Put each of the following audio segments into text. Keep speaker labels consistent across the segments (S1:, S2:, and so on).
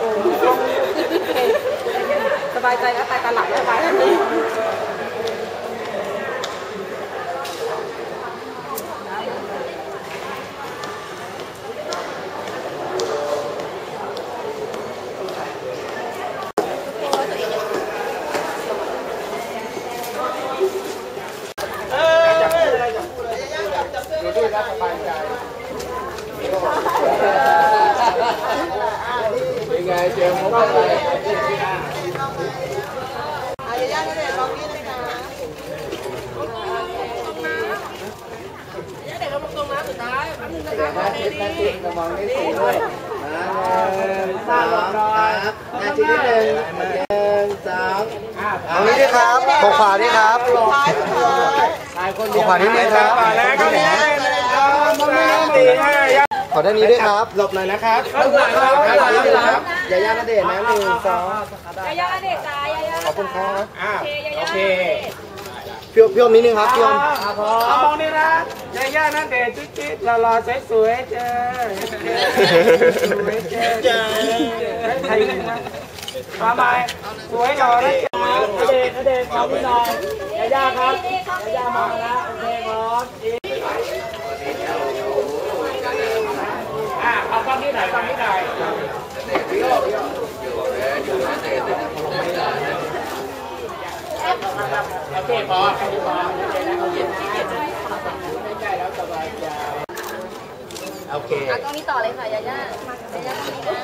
S1: สบายใจแล้วตาหลับสบายทันที
S2: ยังไงเจมส์ว่าอะไร
S1: ย่าก็เลยลองนี่เลยนะเด็กเราลงตรงมาสุดท้ายอันนึงนะครับ
S2: ติดมองไม่สูงด้วยสามครับชิ้นที่หนึ่งสองตรงนี้ด้วยครับขขวานี่ครับขขวานี่นี่ครับขอด้านนี้ด้วยครับหลบหน่อยนะครับยาย่าณเดชน์นะ1 2
S1: ยาย่าณเดชน์จ้ายาย่า
S2: ขอบคุณครับ
S1: โอเค
S2: พี่อมนิดนึงครับพี่อม
S3: เอามองนี่นะยาย่าณเดชน์จิ๊ดๆหล่อๆสวยๆเจอใครยิงนะมาใหม่สวยหล่อนะณเดชน์ขอบคุณหน่อยยาย่าครับยาย่ามองนะโอเคพร้อมเอาฟังที่ไหนโอเคพอ
S2: โอเค
S1: ตรงนี้ต่อเลยค่ะยาย่าตรงนี้นะ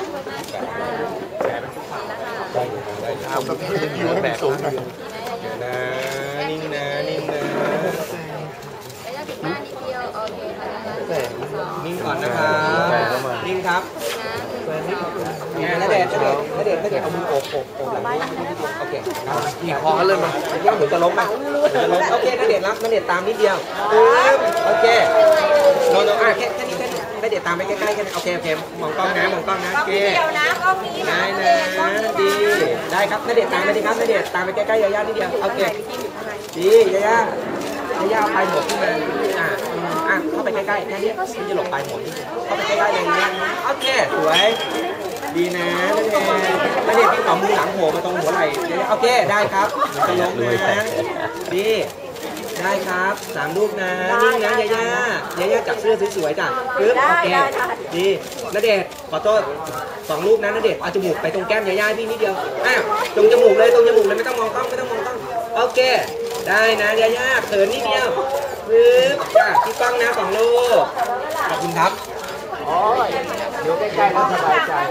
S2: เอาแบบนี้แบบสูงนะนิ่งนะ
S1: ยาย่าถึงหน้านิดเดียวโอเคค่ะ
S2: นิ่งก่อนนะครับนิ่งครับณเดชน์เอามือโอบโอเคขี่คอกันเลยมาเดี๋ยวหนูจะล้มไปโอเคณเดชน์รับณเดชน์ตามนิดเดียวโอเคโน้แค่นี้ณเดชน์ตามไปใกล้ๆแค่นี้โอเคมองกล้องนะโอเค
S1: เดียวนะกล้องนี้
S2: ได้ดีได้ครับณเดชน์ตามไปดีครับณเดชน์ตามไปใกล้ๆยาย่านิดเดียวโอเคดียาย่าเอาปลายหมวกขึ้นมาเข้าไปใกล้ๆแค่นี้คุณจะหลบปลายหมวกเข้าไปใกล้ๆเลยนะโอเคสวยดีนะณเดชน์พี่ต่อมือหลังโผล่มาตรงหัวไหล่โอเคได้ครับจะล้มนะดีได้ครับ3 ลูกนะนิ่งนะยาย่าจับเสื้อสวยๆจ้ะปึ๊บโอเคดีณเดชน์ขอโทษ2 ลูกนะณเดชน์เอาจมูกไปตรงแก้มยาย่าพี่นิดเดียวตรงจมูกเลยไม่ต้องมองกล้องโอเคได้นะยาย่าเขินนิดเดียวปึ๊บจ้ะที่กล้องนะ2 ลูกขอบคุณครับเดี๋ยวใกล้ๆก็สบายใจ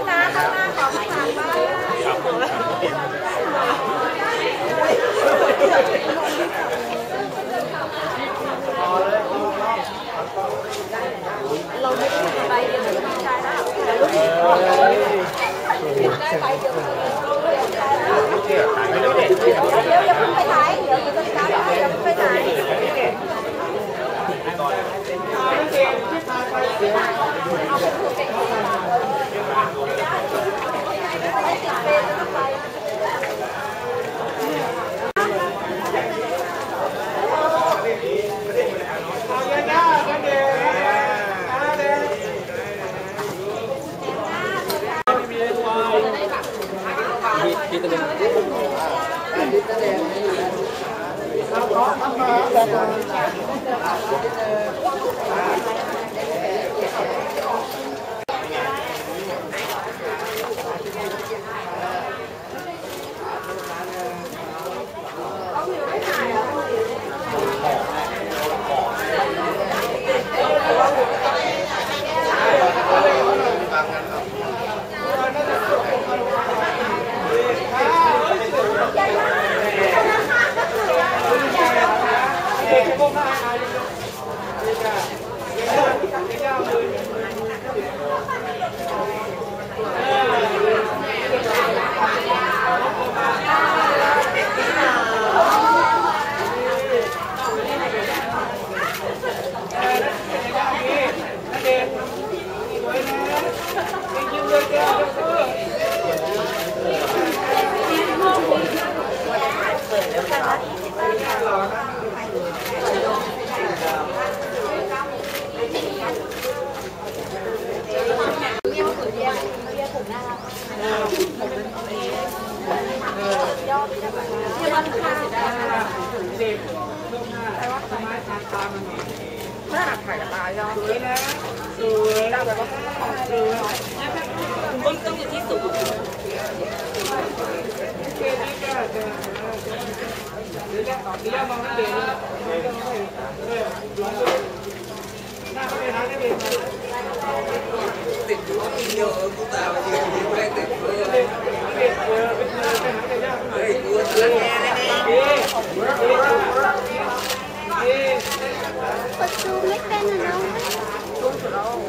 S1: เราไม่ได้ไปเดี๋ยวไม่ได้นะอย่าเพิ่งไปไหนเดี๋ยวจะตามอย่าเพิ่งไปไหนถ่ายกับตายอด
S3: สวยนะสวยได้แบบว่าสวยต้องอยู่ที่สูงเดี๋ยวมองนั่นเองหน้าเขาไปหาได้เลยติดอยู่เดียวกูตาไปยืนอยู่ไม่ติดเลยเฮ้ยกูเตือนแกเลย
S1: ประตูไม่เป็นนะน้อง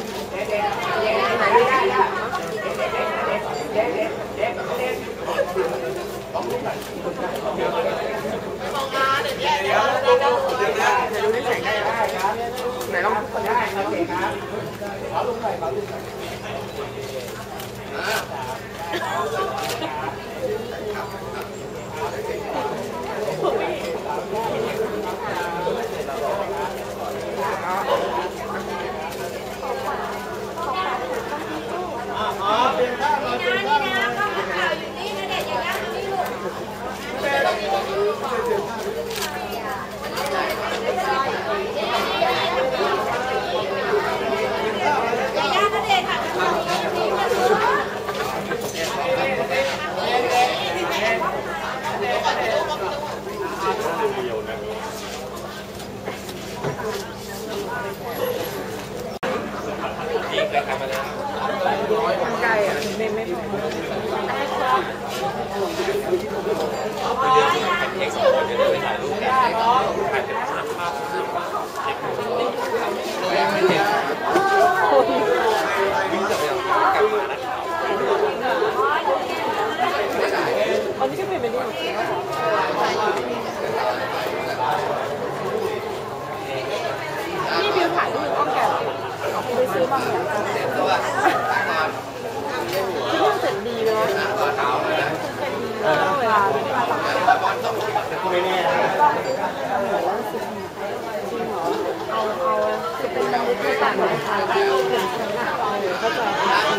S2: ไหนลองได้ครับโอเคครับขอลุงหน่อยขอลุงหน่อยไก่อ่ะไม่นี่บิวถ่ายรูปอ้อมแก่ไปซื้อมาเหมือนกันคิดว่าเสร็จดีเลยเวลาไม่แน่เอาจะเป็นมันที่ต่างกันค่ะเข้าใจ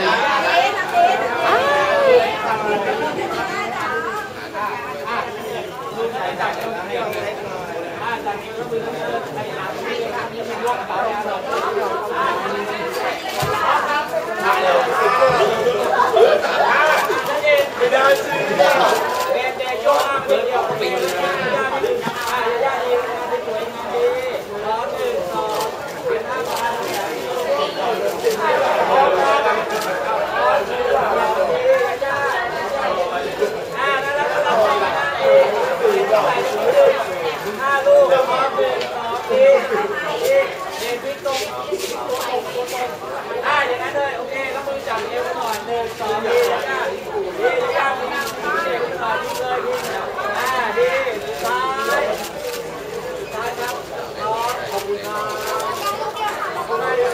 S2: อย่างนั้นเลยโอเคแล้วมือจับเอวกันหน่อย1 2ดีย่างดีเลยดีซ้ายครับขอบคุณครับขอบคุณมากเลย